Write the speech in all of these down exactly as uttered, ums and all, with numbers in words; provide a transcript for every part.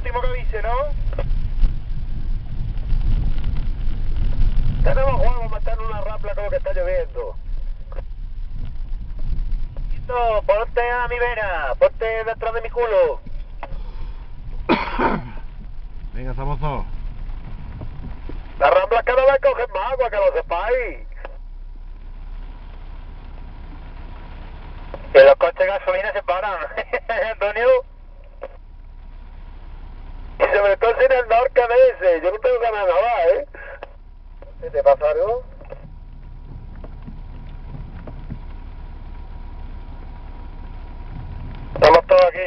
último que avise, ¿no? Tenemos juego para estar en una rampla con lo que está lloviendo. Listo, ponte a mi vera, ponte detrás de mi culo. Venga, Zamozo. Las ramblas cada vez cogen más agua, que lo sepáis. Y los coches de gasolina se paran, Antonio. Y sobre todo sin el Norca de ese, yo no tengo ganas de nada, ¿eh? ¿Qué te pasa algo? Estamos todos aquí.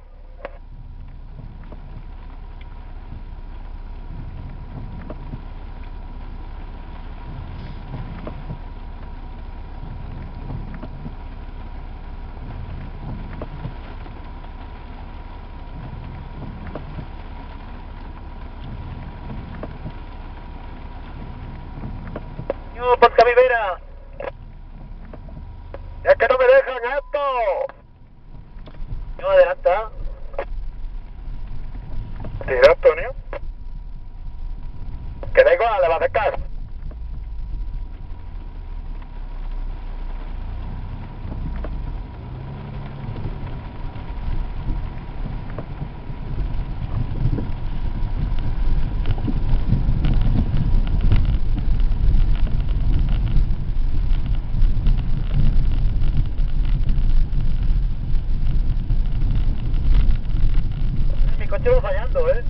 Yo, ponte a mi vera. Es que no me dejan esto. No, adelanta. Tira, Antonio. Que da igual, le va a acercar. Mi coche va fallando, ¿eh?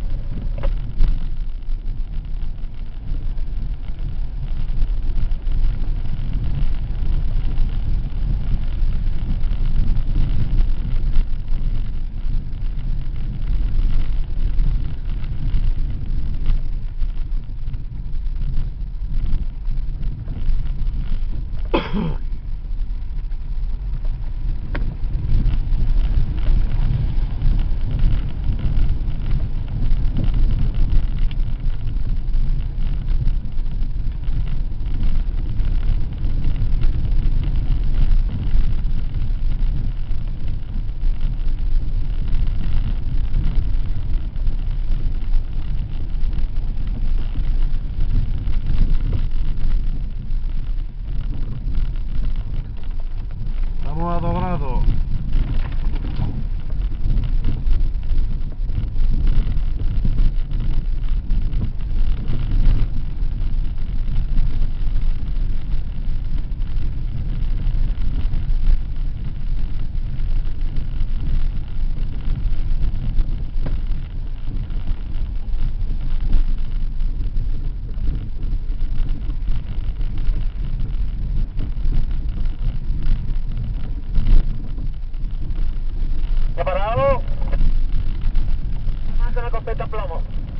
Estamos a dos grados. ¿Está parado? Ah, se me contesta plomo.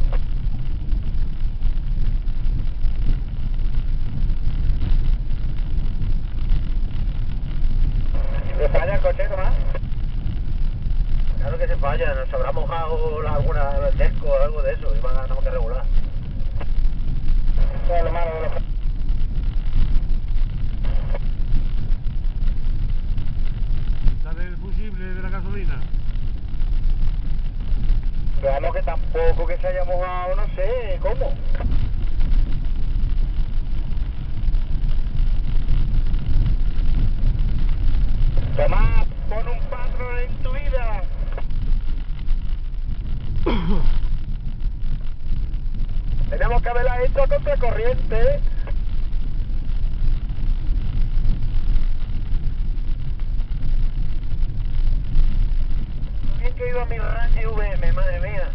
¿Se falla el coche, Tomás? Claro que se falla, nos habrá mojado alguna desco o algo de eso y van a tener que regular. Eso es lo malo de los... Sale el fusible de la gasolina. Veamos que tampoco que se haya mojado, no sé, ¿cómo? Tomás, pon un patrón en tu vida. Tenemos que haberla hecho a contracorriente. Bien que iba mi Range V M, madre mía.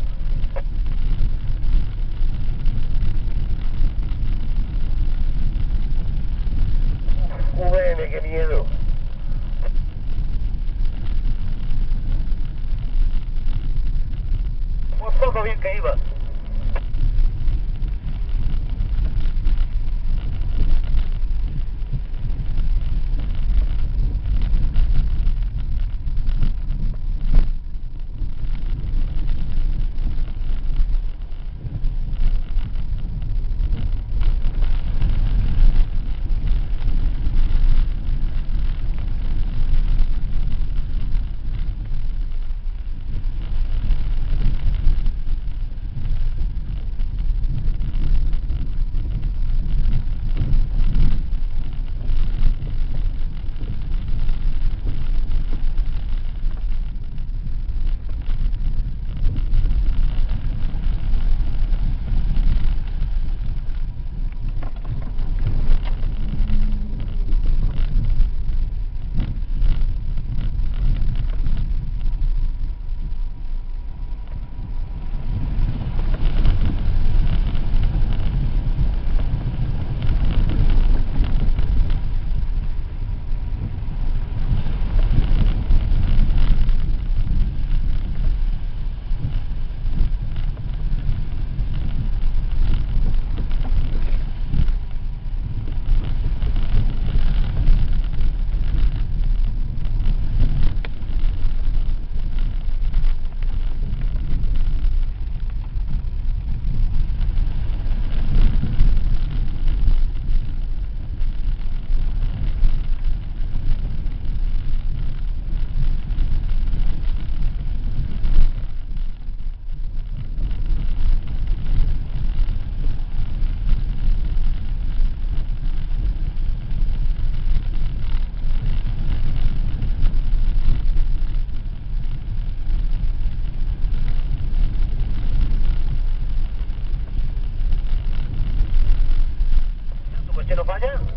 V M, qué miedo. Muy poco bien que iba. allá.